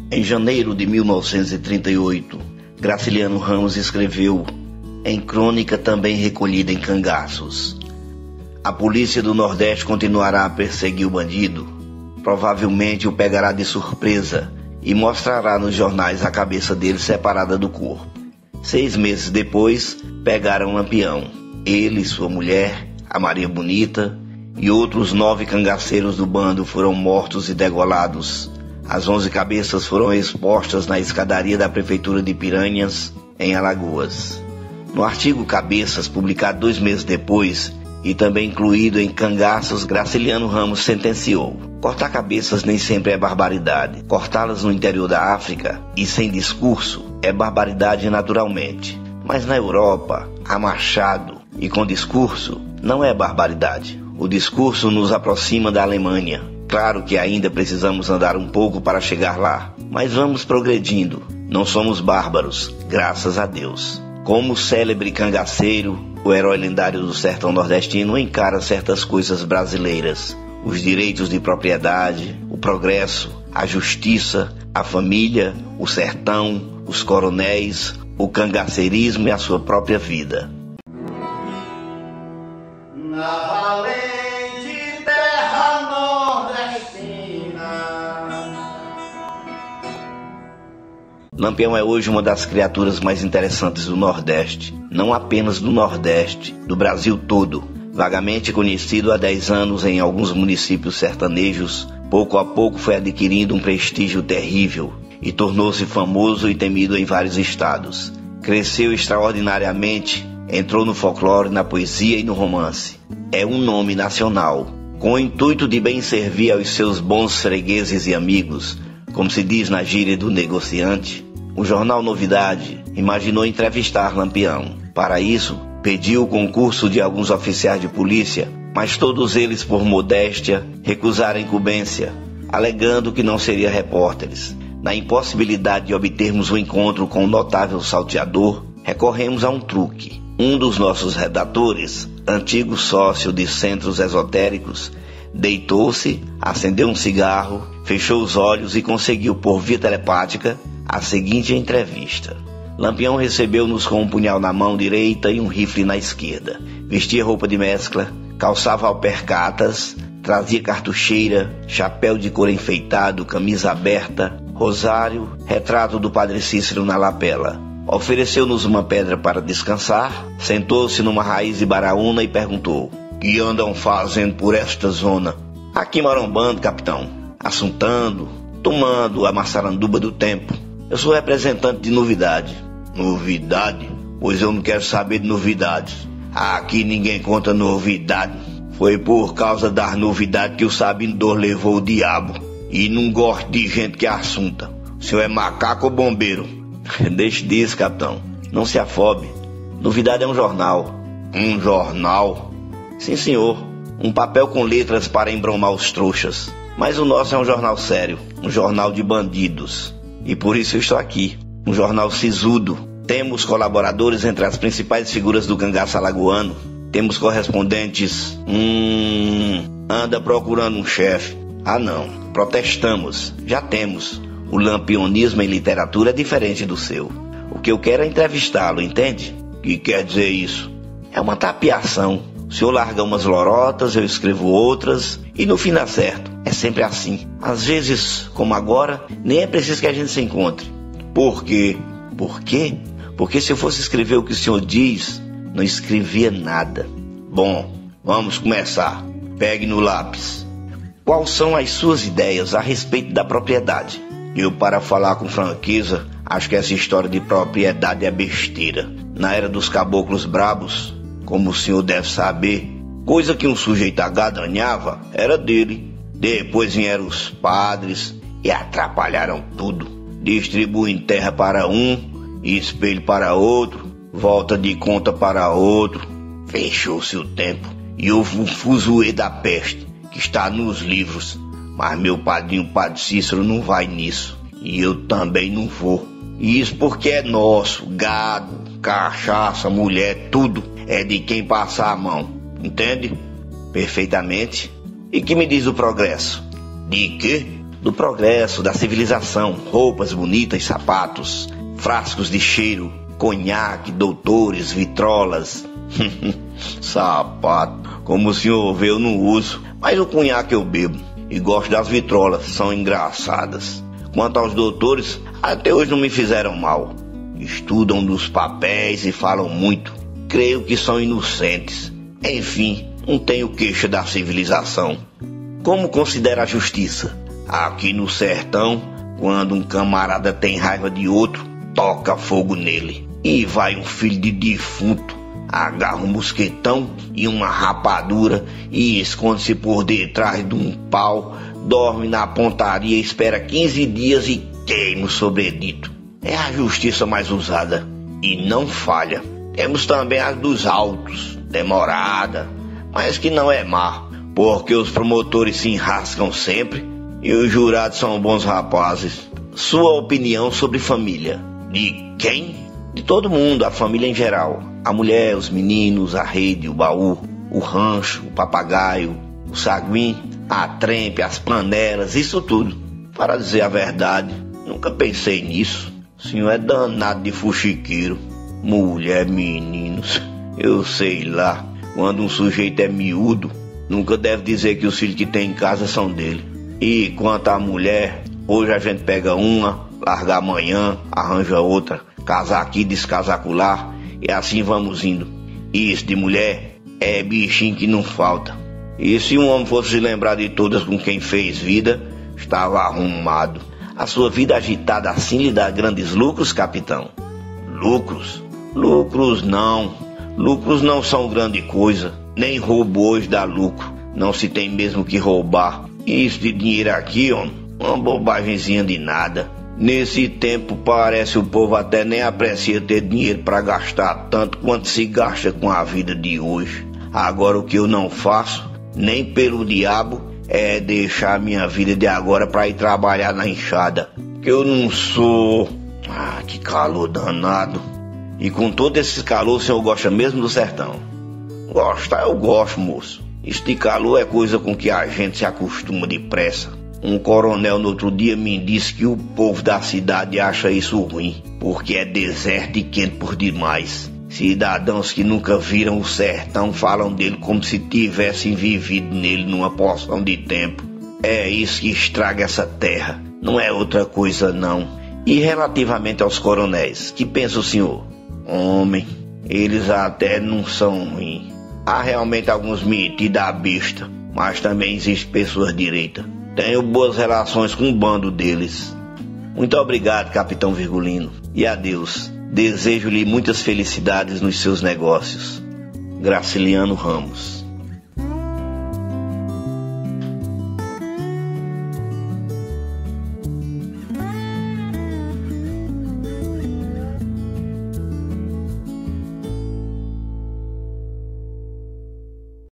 Em janeiro de 1938, Graciliano Ramos escreveu, em crônica também recolhida em Cangaços: a polícia do Nordeste continuará a perseguir o bandido. Provavelmente o pegará de surpresa e mostrará nos jornais a cabeça dele separada do corpo. 6 meses depois, pegaram Lampião. Ele, sua mulher, a Maria Bonita e outros 9 cangaceiros do bando foram mortos e degolados. As 11 cabeças foram expostas na escadaria da Prefeitura de Piranhas, em Alagoas. No artigo Cabeças, publicado 2 meses depois, e também incluído em Cangaços, Graciliano Ramos sentenciou: cortar cabeças nem sempre é barbaridade. Cortá-las no interior da África e sem discurso é barbaridade naturalmente. Mas na Europa, a machado e com discurso, não é barbaridade. O discurso nos aproxima da Alemanha. Claro que ainda precisamos andar um pouco para chegar lá, mas vamos progredindo. Não somos bárbaros, graças a Deus. Como o célebre cangaceiro, o herói lendário do sertão nordestino encara certas coisas brasileiras: os direitos de propriedade, o progresso, a justiça, a família, o sertão, os coronéis, o cangaceirismo e a sua própria vida. Na valente terra nordestina. Lampião é hoje uma das criaturas mais interessantes do Nordeste, não apenas do Nordeste, do Brasil todo. Vagamente conhecido há 10 anos em alguns municípios sertanejos, pouco a pouco foi adquirindo um prestígio terrível e tornou-se famoso e temido em vários estados. Cresceu extraordinariamente, entrou no folclore, na poesia e no romance. É um nome nacional, com o intuito de bem servir aos seus bons fregueses e amigos, como se diz na gíria do negociante. O jornal Novidade imaginou entrevistar Lampião. Para isso, pediu o concurso de alguns oficiais de polícia, mas todos eles, por modéstia, recusaram a incumbência, alegando que não seriam repórteres. Na impossibilidade de obtermos um encontro com o notável salteador, recorremos a um truque. Um dos nossos redatores, antigo sócio de centros esotéricos, deitou-se, acendeu um cigarro, fechou os olhos e conseguiu, por via telepática, a seguinte entrevista. Lampião recebeu-nos com um punhal na mão direita e um rifle na esquerda. Vestia roupa de mescla, calçava alpercatas, trazia cartucheira, chapéu de couro enfeitado, camisa aberta, rosário, retrato do Padre Cícero na lapela. Ofereceu-nos uma pedra para descansar, sentou-se numa raiz de baraúna e perguntou: que andam fazendo por esta zona? Aqui marombando, capitão, assuntando, tomando a maçaranduba do tempo. Eu sou representante de Novidade. Novidade? Pois eu não quero saber de novidades. Aqui ninguém conta novidade. Foi por causa das novidades que o Sabinador levou o diabo. E não gosto de gente que assunta. O senhor é macaco ou bombeiro? Deixe disso, capitão. Não se afobe. Novidade é um jornal. Um jornal? Sim, senhor. Um papel com letras para embromar os trouxas. Mas o nosso é um jornal sério. Um jornal de bandidos. E por isso eu estou aqui. Um jornal sisudo. Temos colaboradores entre as principais figuras do cangaço alagoano. Temos correspondentes. Anda procurando um chefe. Ah, não. Protestamos. Já temos. O lampionismo em literatura é diferente do seu. O que eu quero é entrevistá-lo, entende? O que quer dizer isso? É uma tapeação. O senhor larga umas lorotas, eu escrevo outras, e no fim dá certo. É sempre assim. Às vezes, como agora, nem é preciso que a gente se encontre. Por quê? Por quê? Porque se eu fosse escrever o que o senhor diz, não escrevia nada. Bom, vamos começar. Pegue no lápis. Quais são as suas ideias a respeito da propriedade? Eu, para falar com franqueza, acho que essa história de propriedade é besteira. Na era dos caboclos brabos, como o senhor deve saber, coisa que um sujeito agadanhava era dele. Depois vieram os padres e atrapalharam tudo. Distribuem terra para um, espelho para outro, volta de conta para outro. Fechou-se o tempo e houve um fuzuê da peste, que está nos livros. Mas meu padrinho, Padre Cícero, não vai nisso. E eu também não vou. E isso porque é nosso. Gado, cachaça, mulher, tudo é de quem passar a mão. Entende? Perfeitamente. E que me diz o progresso? De quê? do progresso, da civilização, roupas bonitas, sapatos, frascos de cheiro, conhaque, doutores, vitrolas. Sapato, como o senhor vê, eu não uso, mas o conhaque eu bebo e gosto das vitrolas, são engraçadas. Quanto aos doutores, até hoje não me fizeram mal. Estudam dos papéis e falam muito. Creio que são inocentes. Enfim, não tenho queixa da civilização. Como considera a justiça? Aqui no sertão, quando um camarada tem raiva de outro, toca fogo nele. E vai um filho de defunto, agarra um mosquetão e uma rapadura e esconde-se por detrás de um pau, dorme na pontaria, espera 15 dias e queima o sobredito. É a justiça mais usada e não falha. Temos também as dos autos, demorada, mas que não é má, porque os promotores se enrascam sempre e os jurados são bons rapazes. Sua opinião sobre família? De quem? De todo mundo, a família em geral. A mulher, os meninos, a rede, o baú, o rancho, o papagaio, o saguim, a trempe, as panelas, isso tudo. Para dizer a verdade, nunca pensei nisso. O senhor é danado de fuxiqueiro. Mulher, meninos, eu sei lá. Quando um sujeito é miúdo, nunca deve dizer que os filhos que tem em casa são dele. E quanto à mulher, hoje a gente pega uma, larga amanhã, arranja outra, casar aqui, descasar acolá, e assim vamos indo. Isso de mulher é bichinho que não falta. E se um homem fosse se lembrar de todas com quem fez vida, estava arrumado. A sua vida agitada assim lhe dá grandes lucros, capitão? Lucros? Lucros não são grande coisa. Nem roubo hoje dá lucro. Não se tem mesmo que roubar. Isso de dinheiro aqui, homem, uma bobagemzinha de nada. Nesse tempo parece o povo até nem aprecia ter dinheiro para gastar tanto quanto se gasta com a vida de hoje. Agora o que eu não faço, nem pelo diabo, é deixar minha vida de agora para ir trabalhar na enxada. Que eu não sou... Ah, que calor danado. E com todo esse calor o senhor gosta mesmo do sertão? Gostar eu gosto, moço. Este calor é coisa com que a gente se acostuma depressa. Um coronel no outro dia me disse que o povo da cidade acha isso ruim, porque é deserto e quente por demais. Cidadãos que nunca viram o sertão falam dele como se tivessem vivido nele numa porção de tempo. É isso que estraga essa terra, não é outra coisa não. E relativamente aos coronéis, que pensa o senhor? Homem, eles até não são ruins. Há realmente alguns metidos à besta, mas também existem pessoas direitas. Tenho boas relações com o bando deles. Muito obrigado, capitão Virgulino, e adeus. Desejo-lhe muitas felicidades nos seus negócios. Graciliano Ramos.